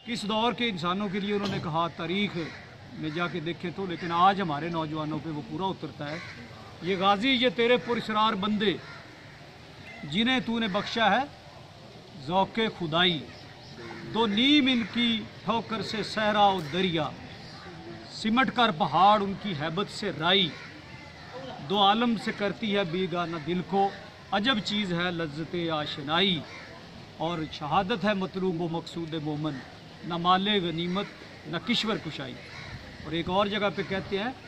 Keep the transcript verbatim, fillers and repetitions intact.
किस दौर के इंसानों के लिए उन्होंने कहा, तारीख़ में जाके देखें तो, लेकिन आज हमारे नौजवानों पे वो पूरा उतरता है। ये गाजी, ये तेरे पुरस्रार बंदे जिन्हें तूने बख्शा है ज़ौक़े खुदाई, दो नीम इनकी ठोकर से सहरा और दरिया, सिमट कर पहाड़ उनकी हैबत से राई, दो आलम से करती है बेगाना दिल को, अजब चीज़ है लज्जत आशनाई। और शहादत है मतलूब व मकसूद मोमन, न माले गनीमत न किश्वर कुशाई। और एक और जगह पे कहते हैं